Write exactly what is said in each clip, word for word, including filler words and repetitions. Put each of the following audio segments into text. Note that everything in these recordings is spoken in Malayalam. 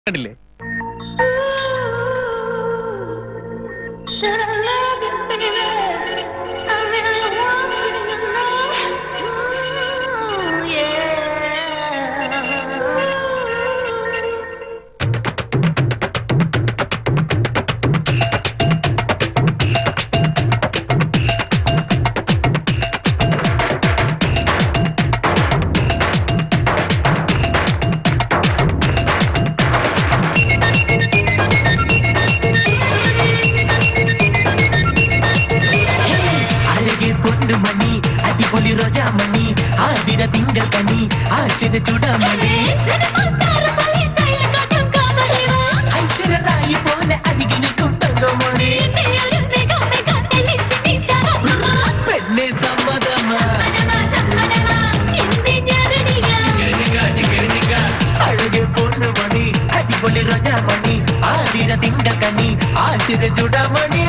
കണ്ടില്ലേ? ചൂടാമണി ഐശ്വര്യറായി പോലെ അരികിനിക്കും തങ്കമണി പെണ്ണെ സമ്മതമാ അഴകെ പൊണ്ണുമണി അടിപൊളി റോജാമണി ആതിര തിങ്കൾ കണി ആശ്ചര്യ Chudamani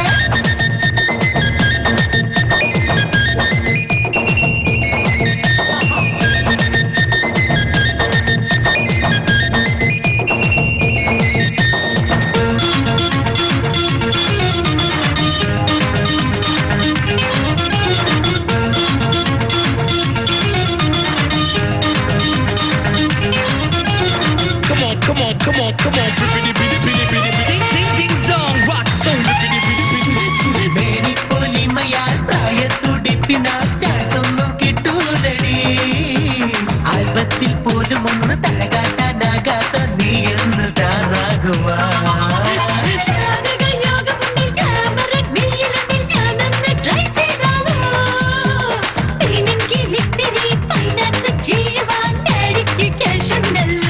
Come on, come on, bidi bidi bidi bidi bidi ding ding dong rock song bidi bidi bidi bidi meri poli mayal prayatudipina chance onnum kittuladi albathil polum onnu talagaatanagatha nee ennu tharaguma shanaga yoga mundil camera millionil njananne try cheyidalo teeninki litteri finance jeevan daddy cash undallo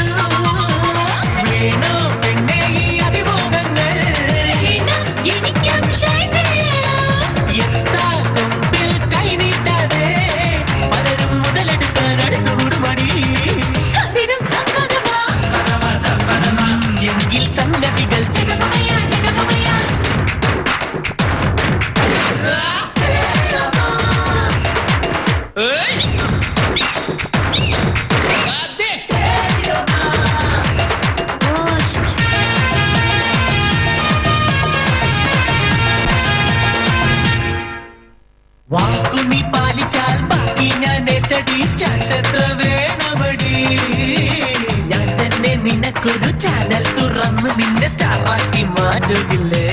വാക്കുനി പാലിച്ചാൽ ബാക്കി ഞാൻ ഏറ്റടി ചാറ്റത്ര വേണമടി ഞാൻ തന്നെ നിനക്കൊരു ചാനൽ തുറന്ന് നിന്നെ സ്റ്റാറാക്കി മാറ്റുകില്ലേ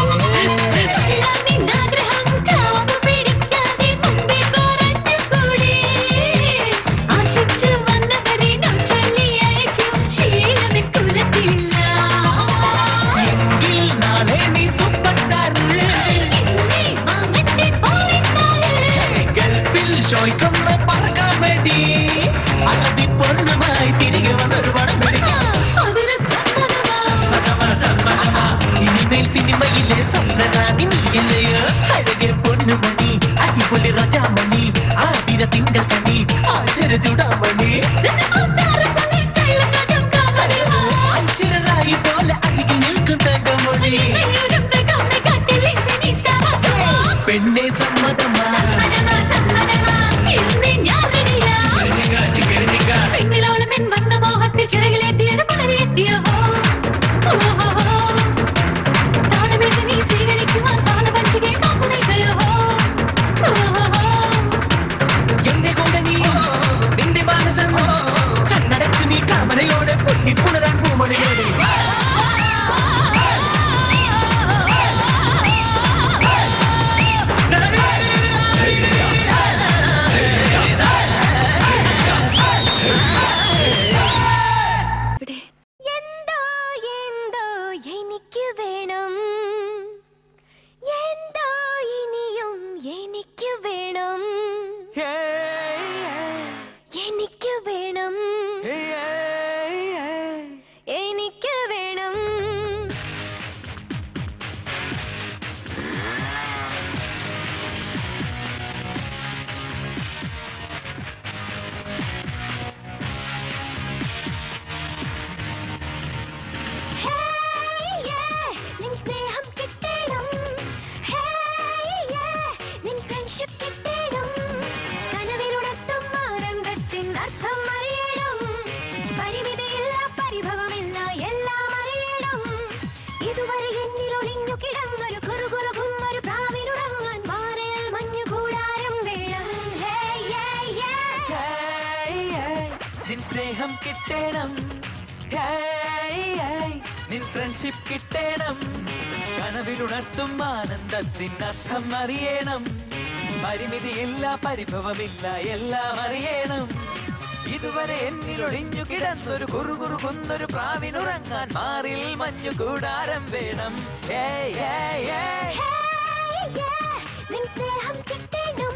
ഷോയ്ക്കൊന്ന് പറക്കാൻ വേണ്ടി അറബി പൊണ്ണുമായി തിരികെ വന്നൊരു പടം ഇനിമേൽ സിനിമയിലെ സ്വപ്നറാണി നീയല്ലയോ അഴകെ പൊണ്ണുമണി അടിപൊളി റോജാമണി ആതിര തിങ്കൾ കണി ആശ്ചര്യ ചൂടാമണി ഐശ്വര്യറായി പോലെ അരികിൽ നിൽക്കും തങ്കമണി പെണ്ണെ സമ്മതമാ പെണ്ണിലോളം എൻ വന്ന മോഹത്തിൽ ചിറകിലെ സ്നേഹം കിട്ടണം, നിൻ ഫ്രണ്ട്ഷിപ്പ് കിട്ടണം, കനവിലുണർത്തും ആനന്ദത്തിനർത്ഥം അറിയണം, പരിമിതിയില്ല പരിഭവമില്ല എല്ലാം അറിയണം. ഇതുവരെ എന്നിലൊളിഞ്ഞു കിടന്നൊരു കുറുകുറുകുന്നൊരു പ്രാവിനുറങ്ങാൻ മാറിൽ മഞ്ഞു കൂടാരം വേണം. നിൻ സ്നേഹം കിട്ടണം,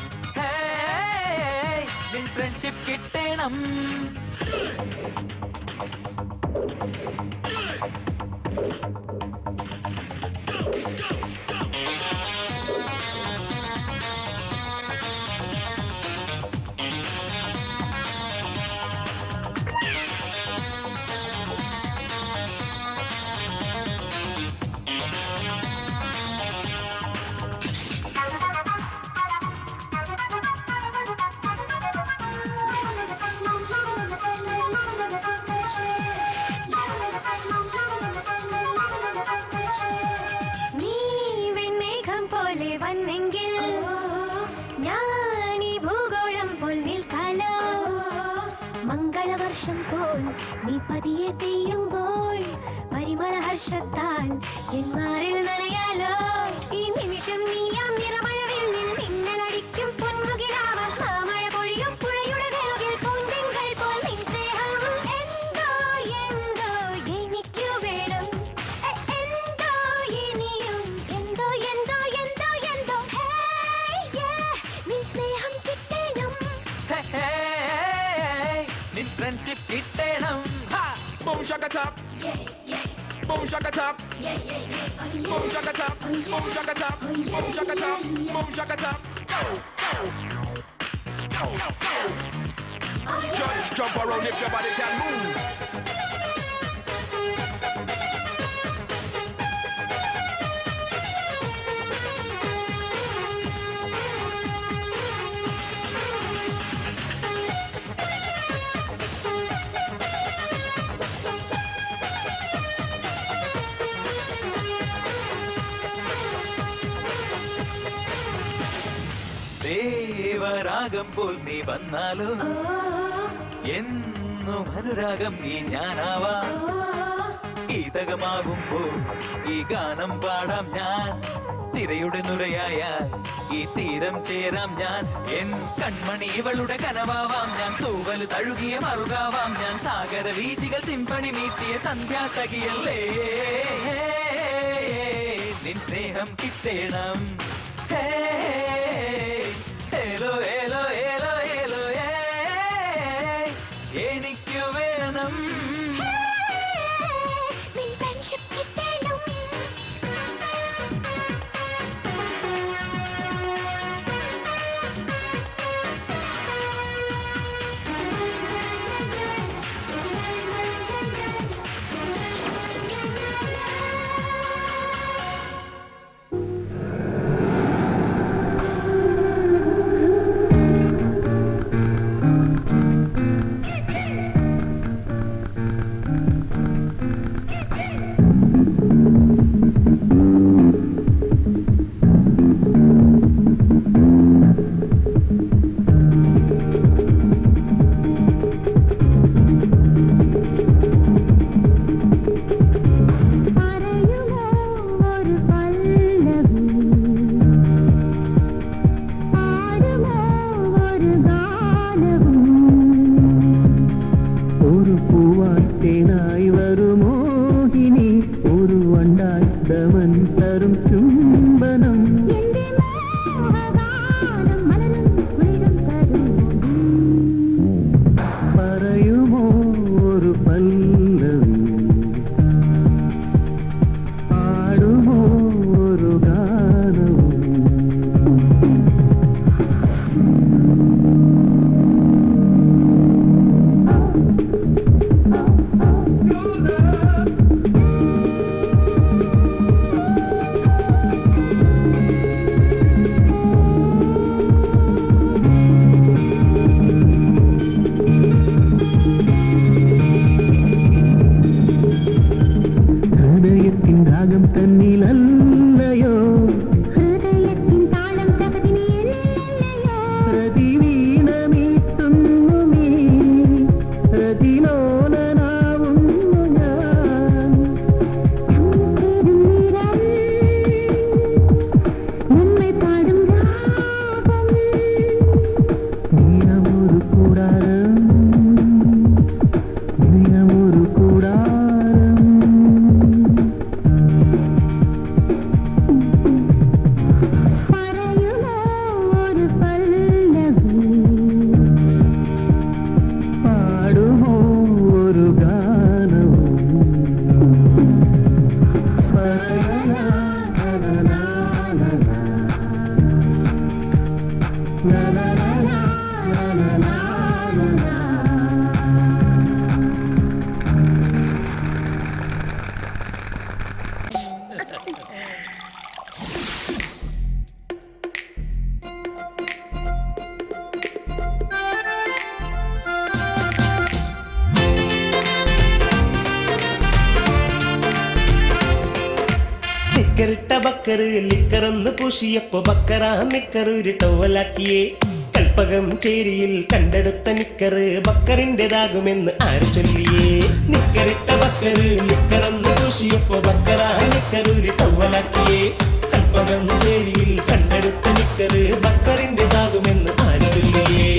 നിൻ ഫ്രണ്ട്ഷിപ്പ് കിട്ടണം. മംഗളവർഷം പോൽ നീ പതിയെ പെയ്യുമ്പോൾ പരിമളഹർഷത്താൽ എന്മാരിൽ നനയാലോ. ഈ നിമിഷം നീയാം നിറമഴവിൽ മിന്നലടിക്കും പൊന്മുകിലാവാൻ മാമഴ പൊഴിയും പുഴയുടെ കരുകിൽ പൂന്തിങ്കൾ പോൽ നിൻ സ്നേഹം എന്തോ എന്തോ എനിക്കു വേണം, എന്തോ ഇനിയും എന്തോ എന്തോ എന്തോ എന്തോ നിൻ സ്നേഹം കിട്ടണം, നിൻ ഫ്രണ്ട്ഷിപ്പ് കിട്ടണം. Boom shaka top, boom shaka top, boom shaka top, boom shaka top, boom shaka top, boom shaka top. Just jump around if your body can move. Devaragam പോൽ നീ വന്നാലോ എന്നും അനുരാഗം നീ ഞാനാവാം. ഗീതകമാകുമ്പോൾ ഈ ഗാനം പാടാം ഞാൻ, തിരയുടെ നുരയായ ഈ തീരം ചേരാം ഞാൻ. എൻ കൺമണി ഇവളുടെ കനവാവാം ഞാൻ, തൂവൽ തഴുകിയ മറുകാവാം ഞാൻ. സാഗര വീചികൾ സിംഫണി മീട്ടിയ സന്ധ്യാസഖിയല്ലേ. നിൻ സ്നേഹം കിട്ടണം, ഹേലോ ഹേലോ ഹേലോ ഹേലോ എനിക്കു വേണം. നിൻ ഫ്രണ്ട്ഷിപ്പ് കിട്ടണം, നിക്കറിട്ട ബക്കറ് ലിക്കറൊന്ന് പൂശിയപ്പോ ബക്കറാ നിക്കറൊരു ടവലാക്കിയേ കൽപ്പകം ചേരിയിൽ കണ്ടെടുത്ത നിക്കറ് ബക്കറിൻ്റെതാകുമെന്ന് ആര് ചൊല്ലിയേ നിക്കറിട്ട ബക്കറ് ലിക്കറൊന്ന് പൂശിയപ്പോ ബക്കറാ നിക്കറൊരു ടവലാക്കിയേ കൽപ്പകം ചേരിയിൽ കണ്ടെടുത്ത നിക്കറ് ബക്കറിൻ്റെതാകുമെന്ന് ആര് ചൊല്ലിയേ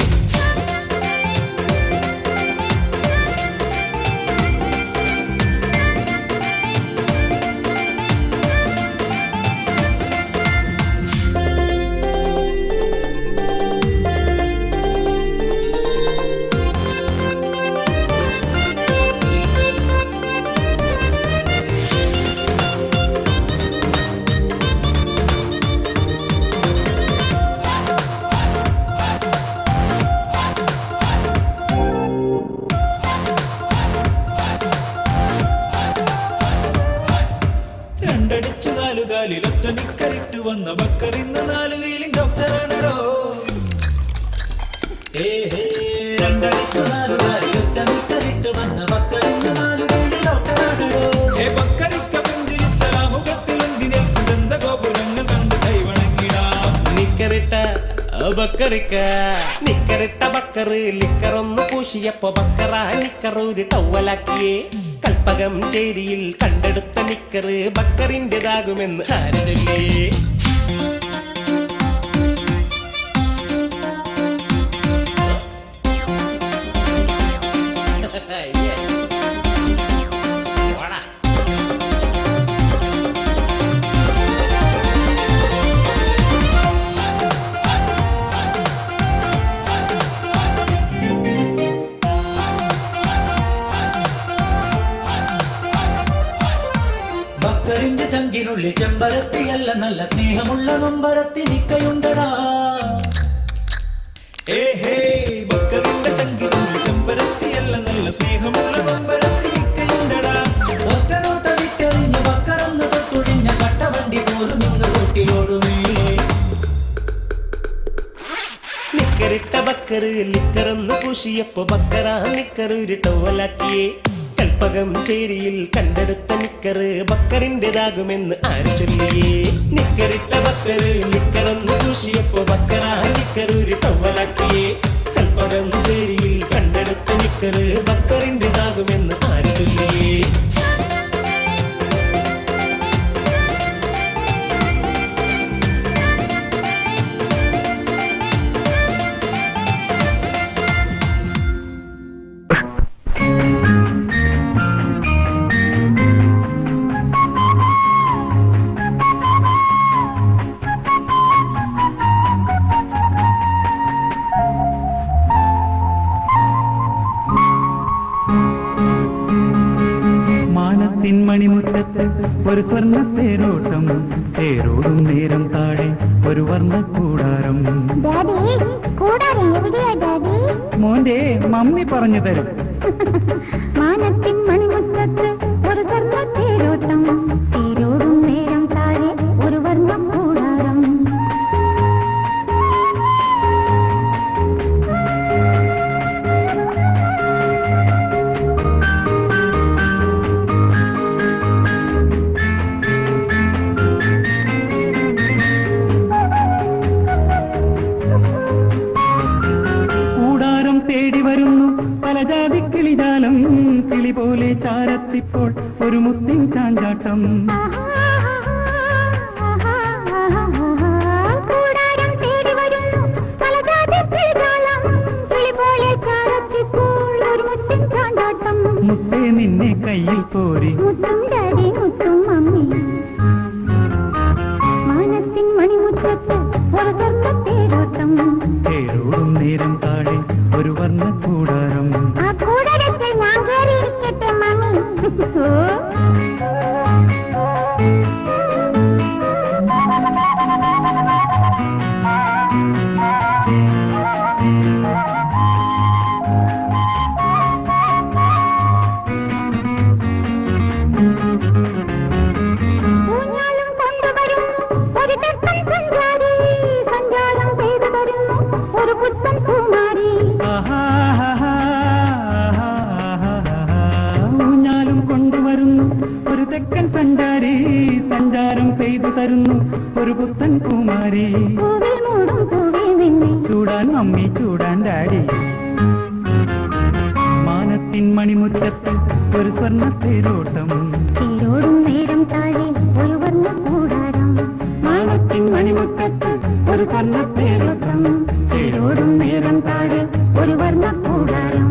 രണ്ടടിച്ചു നാലുകാലിൽ ഒറ്റ നിക്കറിട്ട് വന്ന ബക്കറിന്ന് നാലു വീലിൻ ഡോക്ടറാണോ രണ്ടടിച്ചു നാലുകാലിൽ ഒറ്റ നിക്കറിട്ട് വന്ന ബക്കറിന്ന് നാലു വീലിൻ ഡോക്ടറാണോ ഹേ ബക്കറിക്ക പുഞ്ചിരിച്ച മുഖത്തിലുന്തി നിൽക്കുന്ന ഗോപുരങ്ങൾ കണ്ട് കൈവണങ്ങിടാം നിക്കറിട്ട ബക്കറിക്ക നിക്കറിട്ട ബക്കറ് ലിക്കറൊന്ന് പൂശിയപ്പോ ബക്കറാ നിക്കറൊരു ടവലാക്കിയേ കൽപ്പകം ചേരിയിൽ കണ്ടെടുത്ത നിക്കറ് ബക്കറിൻ്റെതാകുമെന്ന് ആര് ചൊല്ലിയേ ബക്കറിന്റെ ചങ്കിനുള്ളിൽ ചെമ്പരത്തിയല്ല നല്ല സ്നേഹമുള്ള നൊമ്പരത്തി നിക്കയുണ്ടടാ ഏഹേ ബക്കറിന്റെ ചങ്കിനുള്ളിൽ ചെമ്പരത്തിയല്ല നല്ല സ്നേഹമുള്ള നൊമ്പരത്തി നിക്കയുണ്ടടാ ഒറ്റ നോട്ട വിട്ടെറിഞ്ഞ് ബക്കറന്ന് തൊട്ടൊഴിഞ്ഞ കട്ടവണ്ടി പോലും നിന്ന് റോട്ടിലോടുമേ നിക്കറിട്ട ബക്കറ് ലിക്കറൊന്ന് പൂശിയപ്പോ ബക്കറാ നിക്കറൊരു ടവലാക്കിയേ കൽപ്പകം ചേരിയിൽ കണ്ടെടുത്ത നിക്കറ് ബക്കറിൻ്റെതാകുമെന്ന് ആര് ചൊല്ലിയേ നിക്കറിട്ട ബക്കറ് ലിക്കറൊന്ന് പൂശിയപ്പോ ബക്കറാ നിക്കറൊരു ടവലാക്കിയേ കൽപ്പകം ചേരിയിൽ കണ്ടെടുത്ത നിക്കറ് ബക്കറിൻ്റെതാകുമെന്ന് ആര് ചൊല്ലിയേ മണിമുറ്റത്ത് ഒരു സ്വർണ്ണ തേരോട്ടം തേരോടും നേരം താഴെ ഒരു വർണ്ണ കൂടാരം മോന്റെ മമ്മി പറഞ്ഞു തരും മാനത്തിൻ മണിമുറ്റത്ത് ഒരു സ്വർണ്ണ തേരോട്ടം തേരോടും നേരം താഴെ ഒരു വർണ്ണ കൂടാരം ജാതി കിളിജാലം കിളി പോലെ ചാരത്തിപ്പോൾ ഒരു മുത്തിൻ ചാഞ്ചാട്ടം മുത്തേ നിന്നെ കയ്യിൽ പോരി മാനത്തിൻ മണിമുറ്റത്ത് ഒരു സ്വർണ്ണ തേരോട്ടം തേരോടും നേരം താഴെ ഒരു വർണ്ണ കൂടാരം ആ കൂടാരത്തിൽ ഞാൻ കയറിയിരിക്കട്ടെ മമ്മി വരുന്നു ഒരു തെക്കൻ സഞ്ചാരി സഞ്ചാരം പെയ്തു തരുന്നു ഒരു പുത്തൻ കുമാരി പൂവിൽ മൂടും പൂവിൽ നിന്നെ ചൂടാൻ മമ്മി ചൂടാൻ ഡാഡി മാനത്തിൻ മണിമുറ്റത്ത് ഒരു സ്വർണ്ണ തേരോട്ടം തേരോടും നേരം താഴെ ഒരു വർണ്ണ കൂടാരം മാനത്തിൻ മണിമുറ്റത്ത് ഒരു സ്വർണ്ണ തേരോട്ടം തേരോടും നേരം താഴെ ഒരു വർണ്ണ കൂടാരം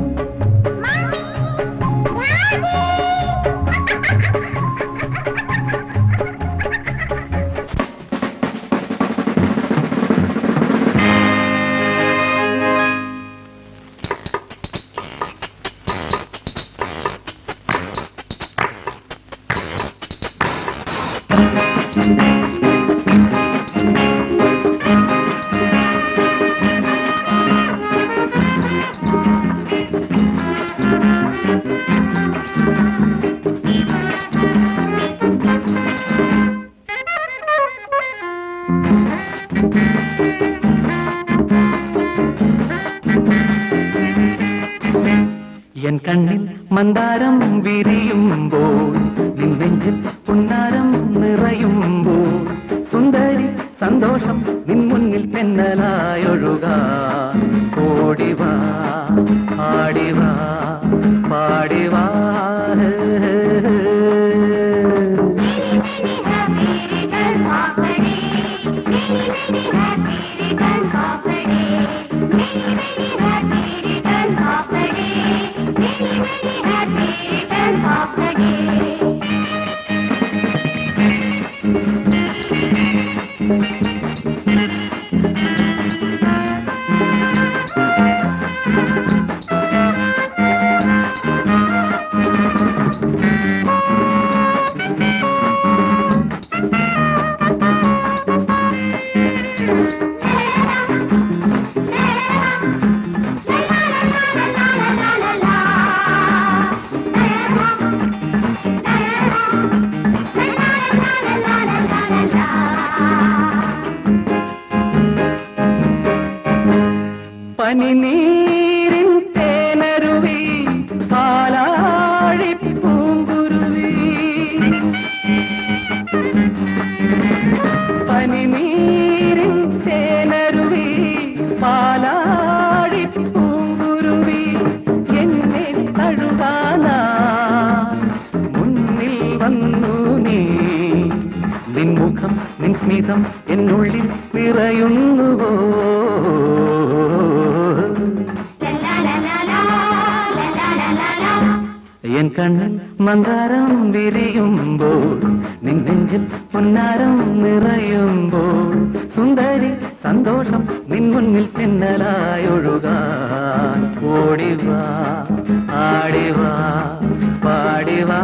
എൻ കണ്ണിൽ മന്ദാരം വിരിയുമ്പോൾ നിൻ നെഞ്ചിൽ പുന്നാരം നിറയുമ്പോൾ സുന്ദരി സന്തോഷം നിൻ മുന്നിൽ തെന്നലായൊഴുകാൻ ഓടിവാ ആടിവാ പാടിവാ പനിനീരിൻ തേനരുവി പാലാഴി പൂങ്കുരുവി പനിനീരിൻ തേനരുവി പാലാഴി പൂങ്കുരുവി എന്നെ തഴുകാനാ മുന്നിൽ വന്നു നീ നിൻ മുഖം നിൻ സ്മിതം എന്നുള്ളിൽ നിറയുന്നുവോ എൻ കണ്ണിൽ മന്ദാരം വിരിയുമ്പോൾ നിൻ നെഞ്ചിൽ പുന്നാരം നിറയുമ്പോൾ സുന്ദരി സന്തോഷം നിൻ മുന്നിൽ തെന്നലായൊഴുകാൻ ഓടിവാ ആടിവാ പാടിവാ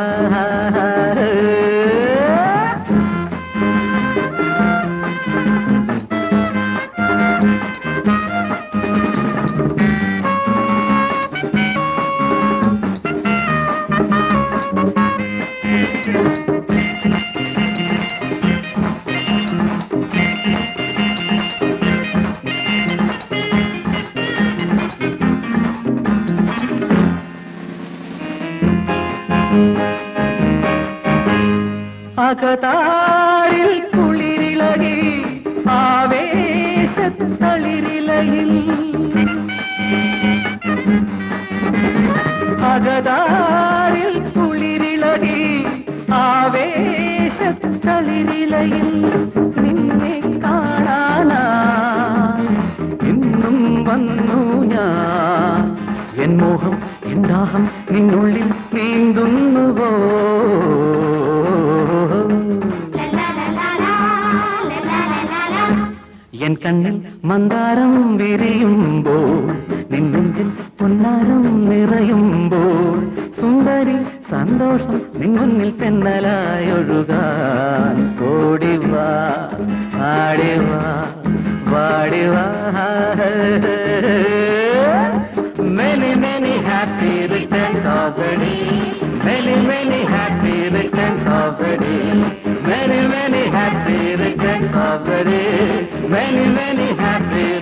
അകതാരിൽ കുളിരിളകി ആവേശത്തളിരിലയിൽ അകതാരിൽ കുളിരിളകി ആവേശത്തളിരിലയിൽ നിന്നെ കാണാനാ ഇന്നും വന്നു ഞാൻ എൻ മോഹം എൻ ദാഹം നിന്നുള്ളിൽ നീന്തുന്നുവോ എൻ കണ്ണിൽ മന്ദാരം വിരിയുമ്പോൾ നിൻ നെഞ്ചിൽ പൊന്നാരം നിറയുമ്പോൾ സുന്ദരി സന്തോഷം നിൻ മുന്നിൽ തെന്നലായൊഴുകാൻ ഓടിവാ ആടിവാ വാടിവാ Many, many happy returns of the day. Many, many happy returns of the day. Many, many happy returns of the day. Many, many happy